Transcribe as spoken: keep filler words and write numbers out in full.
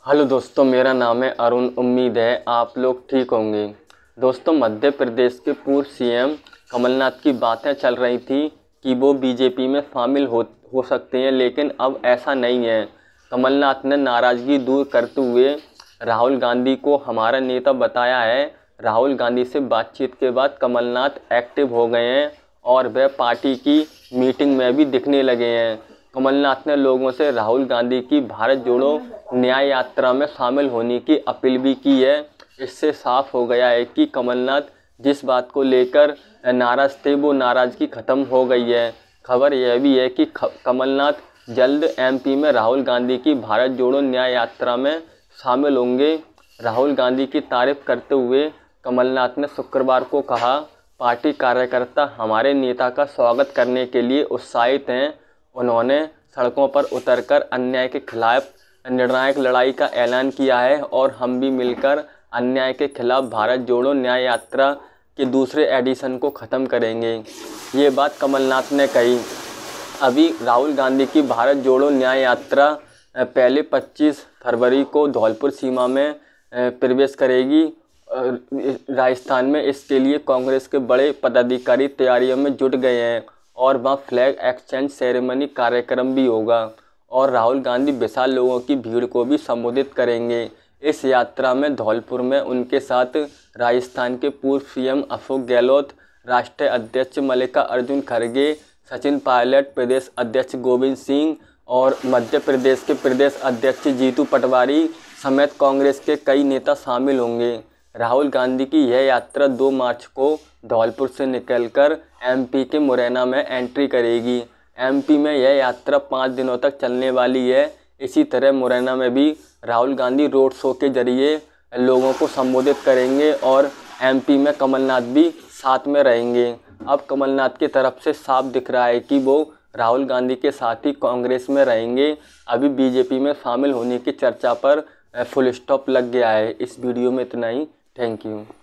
Hello दोस्तों, मेरा नाम है अरुण। उम्मीद है आप लोग ठीक होंगे। दोस्तों, मध्य प्रदेश के पूर्व सीएम कमलनाथ की बातें चल रही थी कि वो बीजेपी में शामिल हो हो सकते हैं, लेकिन अब ऐसा नहीं है। कमलनाथ ने नाराज़गी दूर करते हुए राहुल गांधी को हमारा नेता बताया है। राहुल गांधी से बातचीत के बाद कमलनाथ एक्टिव हो गए हैं और वह पार्टी की मीटिंग में भी दिखने लगे हैं। कमलनाथ ने लोगों से राहुल गांधी की भारत जोड़ो न्याय यात्रा में शामिल होने की अपील भी की है। इससे साफ हो गया है कि कमलनाथ जिस बात को लेकर नाराज थे वो नाराज़गी ख़त्म हो गई है। खबर यह भी है कि कमलनाथ जल्द एमपी में राहुल गांधी की भारत जोड़ो न्याय यात्रा में शामिल होंगे। राहुल गांधी की तारीफ करते हुए कमलनाथ ने शुक्रवार को कहा, पार्टी कार्यकर्ता हमारे नेता का स्वागत करने के लिए उत्साहित हैं। उन्होंने सड़कों पर उतरकर अन्याय के खिलाफ निर्णायक लड़ाई का ऐलान किया है और हम भी मिलकर अन्याय के खिलाफ भारत जोड़ो न्याय यात्रा के दूसरे एडिशन को ख़त्म करेंगे। ये बात कमलनाथ ने कही। अभी राहुल गांधी की भारत जोड़ो न्याय यात्रा पहले पच्चीस फरवरी को धौलपुर सीमा में प्रवेश करेगी। राजस्थान में इसके लिए कांग्रेस के बड़े पदाधिकारी तैयारियों में जुट गए हैं और वहाँ फ्लैग एक्सचेंज सेरेमनी कार्यक्रम भी होगा और राहुल गांधी विशाल लोगों की भीड़ को भी संबोधित करेंगे। इस यात्रा में धौलपुर में उनके साथ राजस्थान के पूर्व सीएम अशोक गहलोत, राष्ट्रीय अध्यक्ष मल्लिकार्जुन खड़गे, सचिन पायलट, प्रदेश अध्यक्ष गोविंद सिंह और मध्य प्रदेश के प्रदेश अध्यक्ष जीतू पटवारी समेत कांग्रेस के कई नेता शामिल होंगे। राहुल गांधी की यह यात्रा दो मार्च को धौलपुर से निकलकर एमपी के मुरैना में एंट्री करेगी। एमपी में यह यात्रा पाँच दिनों तक चलने वाली है। इसी तरह मुरैना में भी राहुल गांधी रोड शो के जरिए लोगों को संबोधित करेंगे और एमपी में कमलनाथ भी साथ में रहेंगे। अब कमलनाथ की तरफ से साफ दिख रहा है कि वो राहुल गांधी के साथ ही कांग्रेस में रहेंगे। अभी बीजेपी में शामिल होने की चर्चा पर फुल स्टॉप लग गया है। इस वीडियो में इतना ही। Thank you.